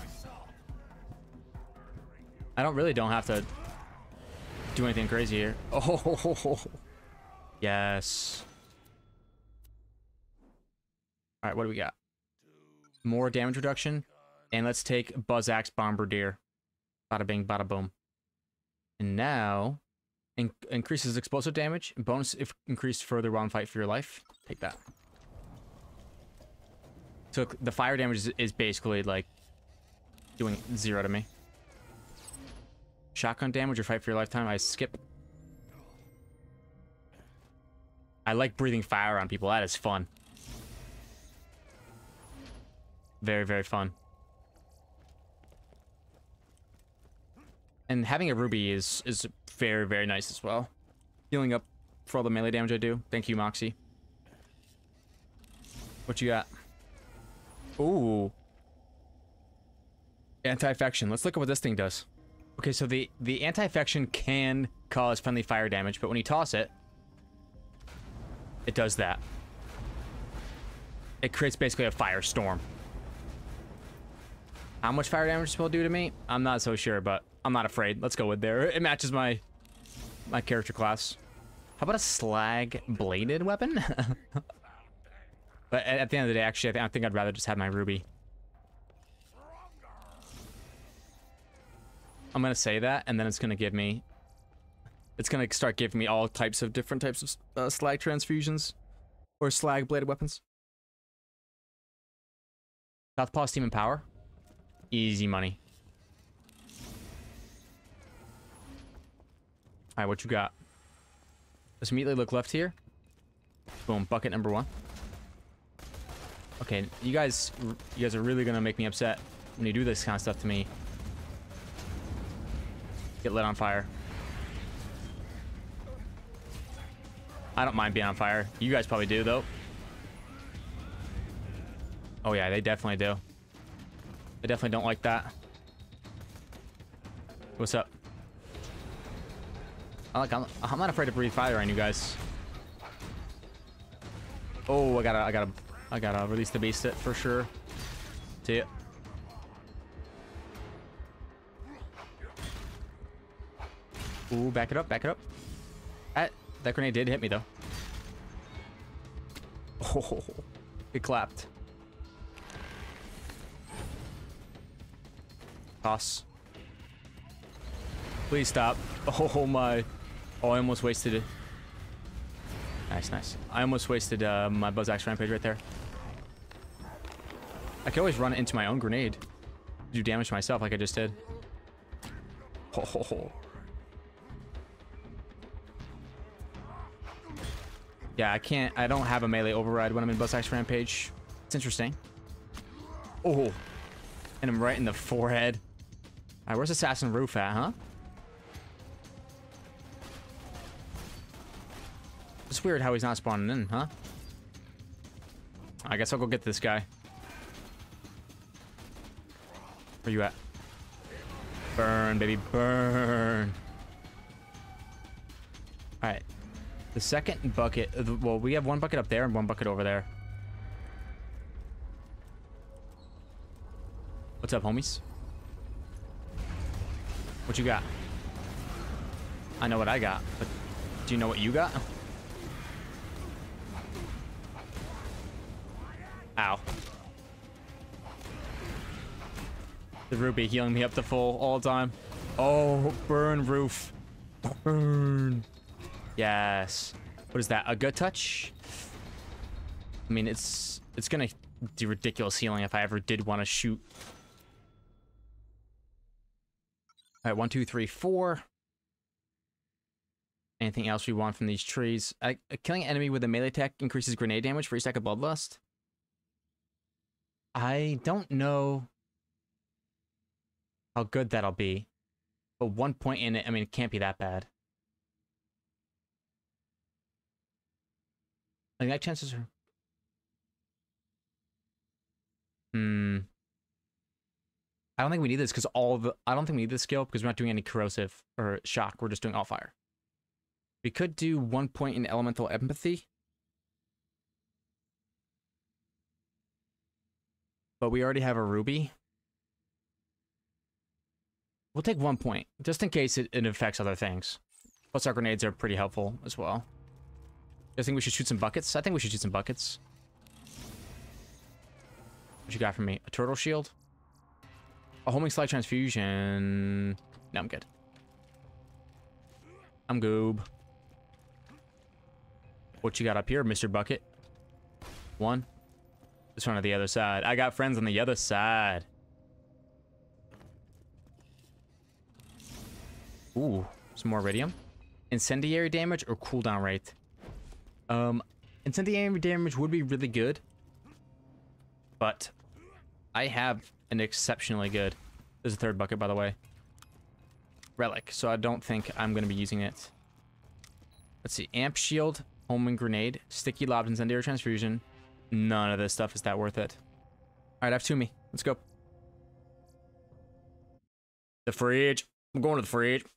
I don't really don't have to do anything crazy here. Oh, yes. All right, what do we got? More damage reduction, and let's take Buzzaxe Bombardier. Bada bing, bada boom. And now, in increases explosive damage. Bonus if increased further while in fight for your life. Take that. So the fire damage is, is basically like doing zero to me. Shotgun damage or fight for your lifetime. I skip. I like breathing fire on people. That is fun. Very, very fun. And having a ruby is is very, very nice as well. Healing up for all the melee damage I do. Thank you, Moxie. What you got? Ooh. Anti-infection. Let's look at what this thing does. Okay, so the, the anti-infection can cause friendly fire damage, but when you toss it, it does that. It creates basically a firestorm. How much fire damage this will do to me? I'm not so sure, but I'm not afraid. Let's go with there. It matches my my character class. How about a slag bladed weapon? But at, at the end of the day, actually, I, th I think I'd rather just have my ruby. I'm gonna say that, and then it's gonna give me... It's gonna start giving me all types of different types of uh, slag transfusions. Or slag bladed weapons. Southpaw Steam and Power. Easy money. Alright, what you got? Let's immediately look left here. Boom, bucket number one. Okay, you guys, you guys are really gonna make me upset when you do this kind of stuff to me. Get lit on fire. I don't mind being on fire. You guys probably do, though. Oh yeah, they definitely do. They definitely don't like that. What's up? I like, I'm, I'm not afraid to breathe fire on you guys. Oh, I gotta, I gotta, I gotta release the beast it for sure. See it. Ooh, back it up, back it up. That, that grenade did hit me though. Oh, it clapped. Toss. Please stop. Oh my. Oh, I almost wasted it. Nice, nice. I almost wasted uh, my Buzz Axe Rampage right there. I could always run it into my own grenade. Do damage to myself like I just did. Oh. Yeah, I can't. I don't have a melee override when I'm in Buzz Axe Rampage. It's interesting. Oh. And I'm right in the forehead. Alright, where's Assassin Roof at, huh? It's weird how he's not spawning in, huh? I guess I'll go get this guy. Where you at? Burn, baby, burn. Alright. The second bucket... Well, we have one bucket up there and one bucket over there. What's up, homies? What you got? I know what I got, but do you know what you got? Ow. The ruby healing me up to full all the time. Oh, burn roof. Burn. Yes. What is that? A good touch? I mean, it's it's gonna do ridiculous healing if I ever did want to shoot. All right, one, two, three, four. Anything else we want from these trees? Uh, killing an enemy with a melee attack increases grenade damage for each stack of Bloodlust. I don't know how good that'll be, but one point in it, I mean, it can't be that bad. I think that chances are... Hmm. I don't think we need this because all the... I don't think we need this skill because we're not doing any corrosive or shock. We're just doing all fire. We could do one point in elemental empathy. But we already have a ruby. We'll take one point, just in case it, it affects other things. Plus our grenades are pretty helpful as well. I think we should shoot some buckets. I think we should shoot some buckets. What you got for me? A turtle shield? A homing slide transfusion. No, I'm good. I'm goob. What you got up here, Mister Bucket? One. This one on the other side. I got friends on the other side. Ooh, some more iridium. Incendiary damage or cooldown rate? Um, incendiary damage would be really good. But I have an exceptionally good... There's a third bucket, by the way. Relic, so I don't think I'm going to be using it. Let's see. Amp shield, homing grenade, sticky lob, incendiary transfusion. None of this stuff is that worth it. Alright, I have two of me. Let's go. The fridge. I'm going to the fridge.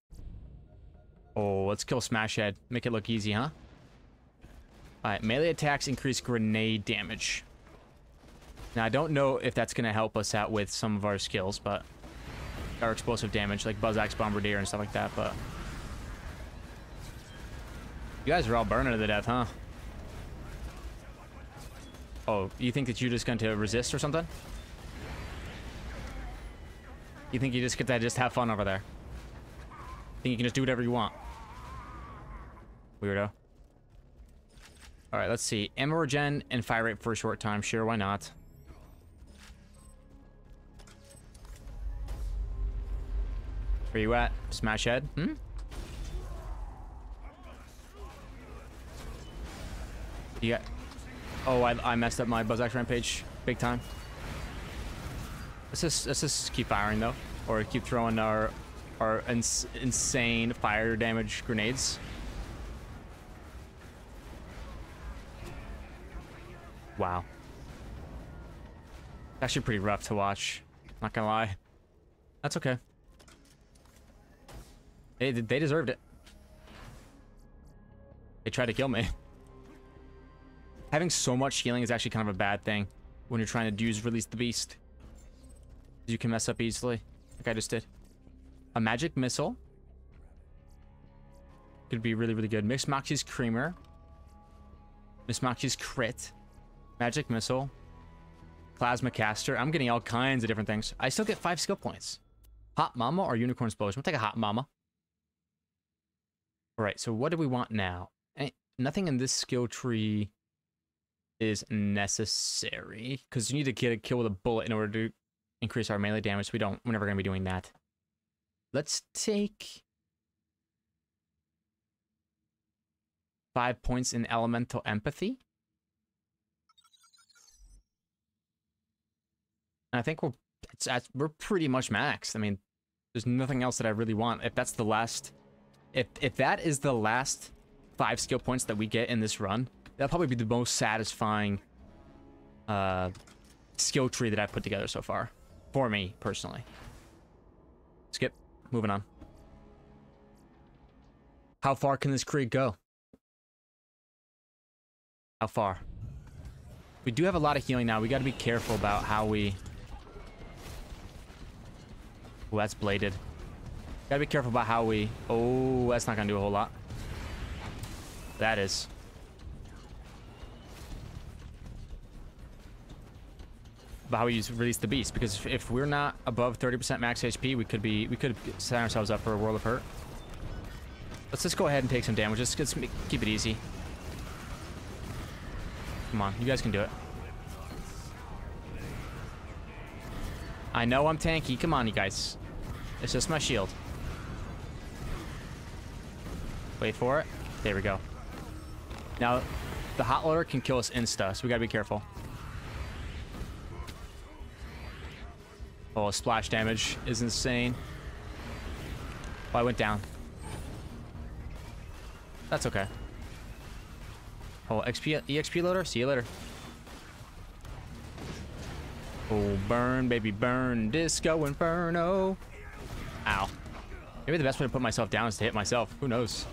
Oh, let's kill Smash Head. Make it look easy, huh? Alright, melee attacks increase grenade damage. Now, I don't know if that's going to help us out with some of our skills, but... Our explosive damage, like Buzz Axe Bombardier and stuff like that, but... You guys are all burning to death, huh? Oh, you think that you're just going to resist or something? You think you just get to just have fun over there? Think you can just do whatever you want? Weirdo. Alright, let's see. Ammo regen and fire rate for a short time. Sure, why not? Where you at? Smash Head? Hmm? You got... Oh, I, I messed up my Buzz Axe Rampage big time. Let's just, let's just keep firing, though. Or keep throwing our, our ins insane fire damage grenades. Wow. Actually pretty rough to watch. Not gonna lie. That's okay. They, they deserved it. They tried to kill me. Having so much healing is actually kind of a bad thing when you're trying to use Release the Beast. You can mess up easily, like I just did. A magic missile. Could be really, really good. Miss Moxie's Creamer. Miss Moxie's Crit. Magic Missile. Plasma Caster. I'm getting all kinds of different things. I still get five skill points. Hot Mama or Unicorn Explosion? We'll take a Hot Mama. Alright, so what do we want now? Eh, nothing in this skill tree is necessary. Because you need to get a kill with a bullet in order to increase our melee damage. So we don't, we're never going to be doing that. Let's take five points in Elemental Empathy. And I think we're it's, it's, we're pretty much maxed. I mean, there's nothing else that I really want. If that's the last, if if that is the last five skill points that we get in this run, that'll probably be the most satisfying uh, skill tree that I've put together so far, for me personally. Skip. Moving on. How far can this creek go? How far? We do have a lot of healing now. We got to be careful about how we... Oh, that's bladed. Got to be careful about how we... Oh, that's not going to do a whole lot. That is. About how we use Release the Beast, because if, if we're not above thirty percent max H P, we could be we could set ourselves up for a world of hurt. Let's just go ahead and take some damage. Just, just keep it easy. Come on, you guys can do it. I know I'm tanky. Come on, you guys. It's just my shield. Wait for it. There we go. Now, the hot loader can kill us insta, so we gotta be careful. Oh, splash damage is insane. Oh, I went down. That's okay. Oh, X P, E X P loader? See you later. Oh, burn, baby, burn. Disco Inferno. Ow. Maybe the best way to put myself down is to hit myself. Who knows?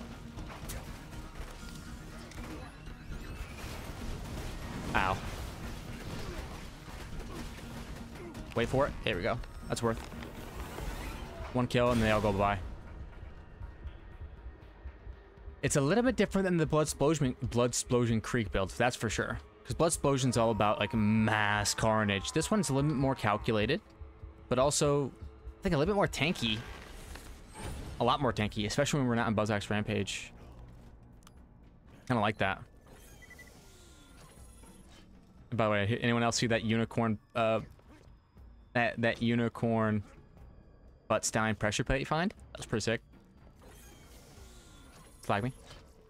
Ow. Wait for it. There we go. That's worth. One kill and they all go by. It's a little bit different than the Blood Explosion, Blood Explosion Creek build, that's for sure. Because Blood Explosion's all about like mass carnage. This one's a little bit more calculated, but also I think a little bit more tanky. A lot more tanky, especially when we're not in Buzzax Rampage. Kind of like that. By the way, anyone else see that unicorn? Uh, that that unicorn butt Stein pressure plate you find? That was pretty sick. Flag me.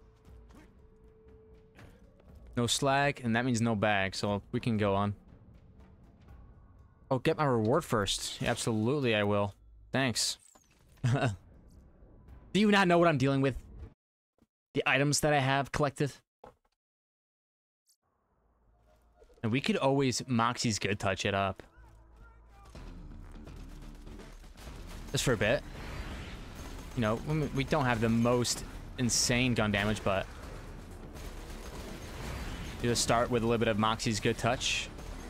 No slag, and that means no bag, so we can go on. Oh, get my reward first. Absolutely, I will. Thanks. Do you not know what I'm dealing with? The items that I have collected? And we could always Moxie's Good Touch it up. Just for a bit. You know, we don't have the most insane gun damage, but you just start with a little bit of Moxie's Good Touch.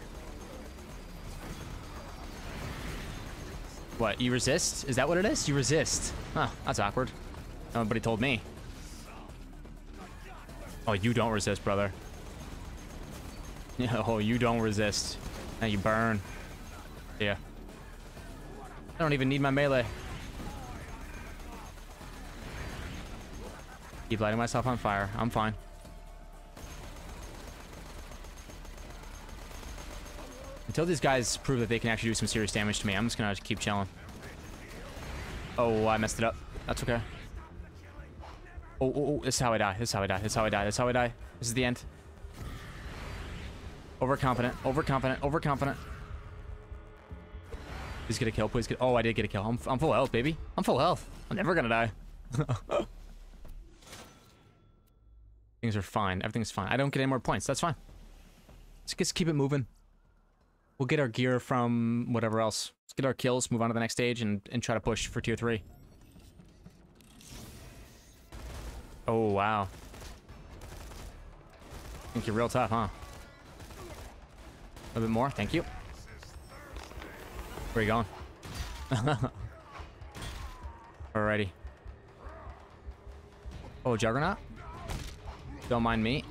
What, you resist? Is that what it is? You resist. Huh, that's awkward. Nobody told me. Oh, you don't resist, brother. Oh, you don't resist. Now you burn. Yeah. I don't even need my melee. Keep lighting myself on fire. I'm fine. Until these guys prove that they can actually do some serious damage to me, I'm just gonna keep chilling. Oh, I messed it up. That's okay. Oh, oh, oh, this is how I die. This is how I die. This is how I die. This is how I die. This is the end. Overconfident. Overconfident. Overconfident. Please get a kill. Please get... Oh, I did get a kill. I'm, I'm full health, baby. I'm full health. I'm never gonna die. Things are fine. Everything's fine. I don't get any more points. That's fine. Let's just keep it moving. We'll get our gear from whatever else. Let's get our kills, move on to the next stage, and, and try to push for tier three. Oh, wow. Think you're real tough, huh? A little bit more, thank you. Where are you going? Alrighty. Oh, Juggernaut? Don't mind me.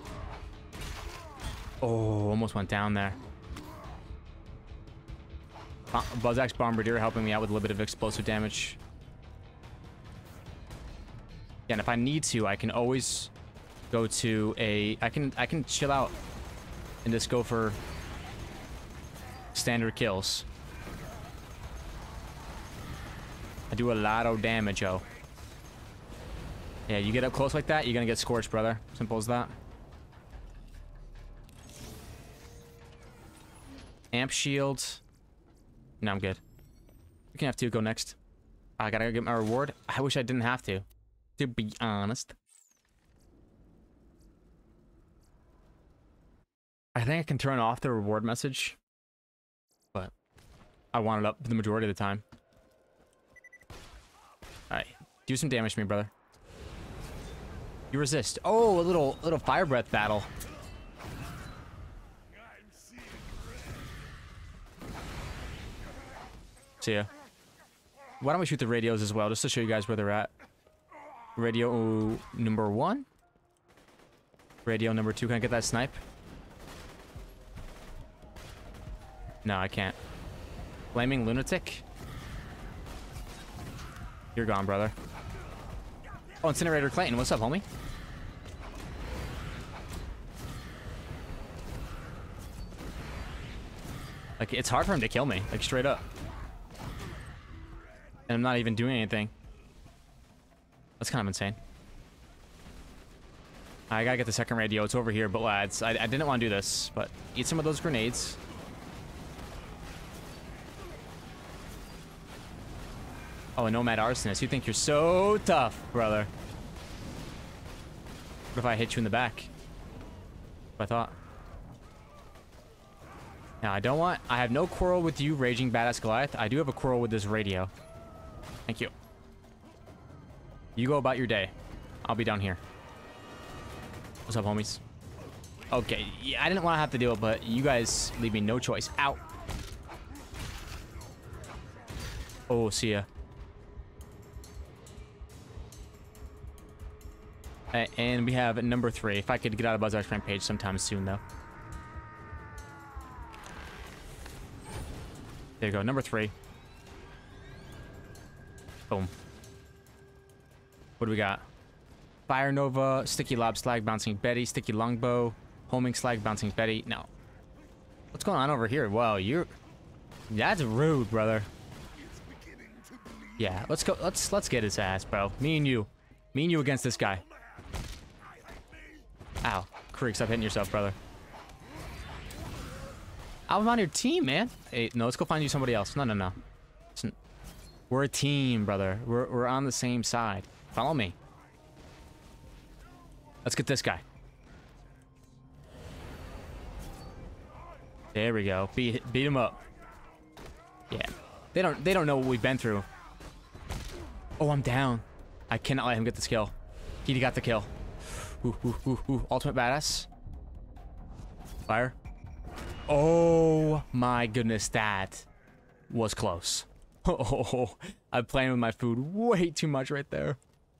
Oh, almost went down there. Uh, Buzzax Bombardier helping me out with a little bit of explosive damage. Yeah, and if I need to, I can always go to a... I can I can chill out and just go for standard kills. I do a lot of damage, oh. Yeah, you get up close like that, you're gonna get scorched, brother. Simple as that. Amp shield. No, I'm good. We can have two go next. I gotta get my reward. I wish I didn't have to, to be honest. I think I can turn off the reward message, but I want it up the majority of the time. Alright, do some damage to me, brother. You resist. Oh, a little little fire breath battle. See ya. Why don't we shoot the radios as well, just to show you guys where they're at. Radio number one. Radio number two. Can I get that snipe? No, I can't. Flaming lunatic. You're gone, brother. Oh, Incinerator Clayton. What's up, homie? Like, it's hard for him to kill me. Like, straight up. And I'm not even doing anything. That's kind of insane. I gotta get the second radio. It's over here, but lads, I, I didn't want to do this, but eat some of those grenades. Oh, a Nomad Arsonist. You think you're so tough, brother. What if I hit you in the back? What I thought. Now, I don't want... I have no quarrel with you, Raging Badass Goliath. I do have a quarrel with this radio. Thank you. You go about your day. I'll be down here. What's up, homies? Okay, yeah, I didn't want to have to do it, but you guys leave me no choice. Ow. Oh, see ya. Uh, and we have number three. If I could get out of Buzzar's Rampage sometime soon, though. There you go, number three. Boom. What do we got? Fire Nova, Sticky Lob Slag, Bouncing Betty, Sticky Longbow, Homing Slag, Bouncing Betty. No. What's going on over here? Wow, you're... That's rude, brother. Yeah, let's go. Let's let's get his ass, bro. Me and you. Me and you against this guy. Ow. Creek, stop hitting yourself, brother. I'm on your team, man. Hey, no, let's go find you somebody else. No, no, no. Listen, we're a team, brother. We're, we're on the same side. Follow me. Let's get this guy. There we go. Beat, beat him up. Yeah. They don't, they don't know what we've been through. Oh, I'm down. I cannot let him get this kill. He got the kill. Ooh, ooh, ooh, ooh. Ultimate badass. Fire. Oh my goodness, that was close. Oh, I'm playing with my food way too much right there.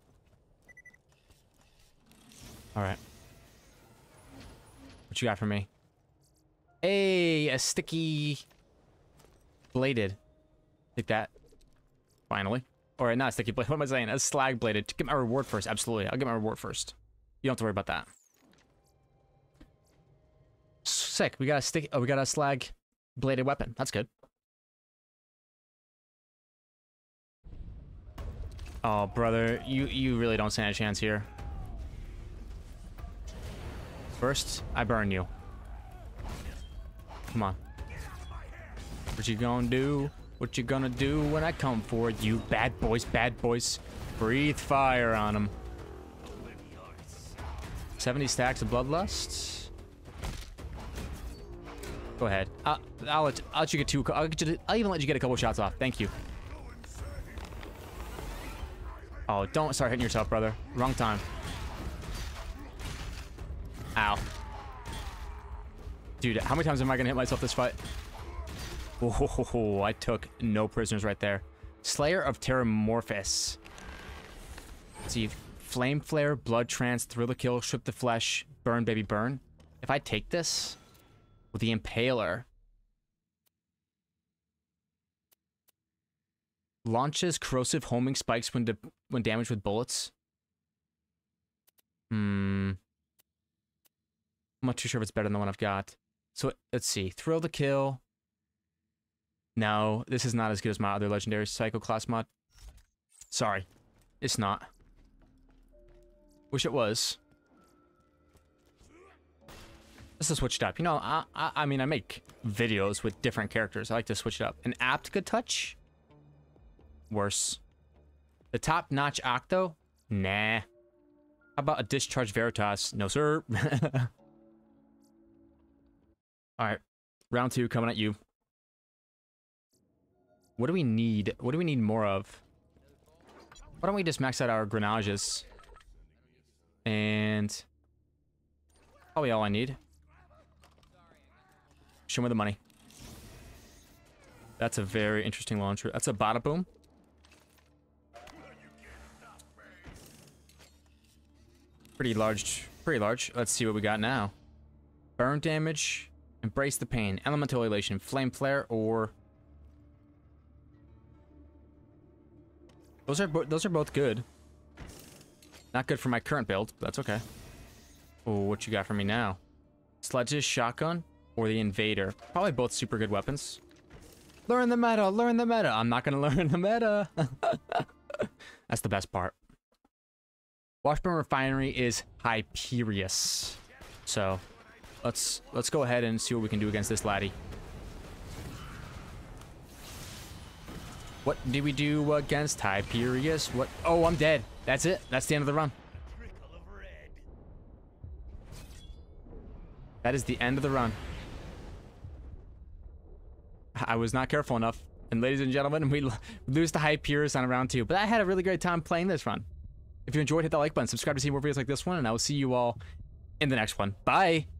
All right. What you got for me? Hey, a sticky bladed. Take that. Finally. Or not a sticky blade. What am I saying? A slag bladed. Get my reward first. Absolutely. I'll get my reward first. You don't have to worry about that. Sick. We got a stick. Oh, we got a slag bladed weapon. That's good. Oh, brother, you you really don't stand a chance here. First, I burn you. Come on. What you gonna do? What you gonna do when I come for you? Bad boys, bad boys. Breathe fire on them. seventy stacks of bloodlust. Go ahead. I'll, I'll, let, I'll let you get two. I'll, get you, I'll even let you get a couple shots off. Thank you. Oh, don't start hitting yourself, brother. Wrong time. Ow. Dude, how many times am I gonna hit myself this fight? Oh, I took no prisoners right there. Slayer of Terramorphous. Let's see. Flame Flare, Blood Trance, Thrill the Kill, Strip the Flesh, Burn Baby Burn. If I take this with the Impaler, launches corrosive homing spikes when, when damaged with bullets. Hmm. I'm not too sure if it's better than the one I've got. So let's see. Thrill the Kill. No, this is not as good as my other legendary Psycho class mod. Sorry. It's not. Wish it was. Let's just switch it up. You know, I, I, I mean, I make videos with different characters. I like to switch it up. An apt good touch? Worse. The top-notch Octo? Nah. How about a Discharge Veritas? No, sir. Alright. Round two coming at you. What do we need? What do we need more of? Why don't we just max out our Grenages? And... probably all I need. Show me the money. That's a very interesting launcher. That's a Bada Boom. Pretty large. Pretty large. Let's see what we got now. Burn damage. Embrace the pain. Elemental elation. Flame flare or... Those are, those are both good. Not good for my current build, but that's okay. Oh, what you got for me now? Sledge's Shotgun or the Invader? Probably both super good weapons. Learn the meta, learn the meta. I'm not gonna learn the meta. That's the best part. Washburn Refinery is Hyperius. So, let's let's go ahead and see what we can do against this laddie. What did we do against Hyperius? What? Oh, I'm dead. That's it. That's the end of the run. That is the end of the run. I was not careful enough. And ladies and gentlemen, we lose to Hyperius on round two. But I had a really great time playing this run. If you enjoyed, hit that like button. Subscribe to see more videos like this one. And I will see you all in the next one. Bye.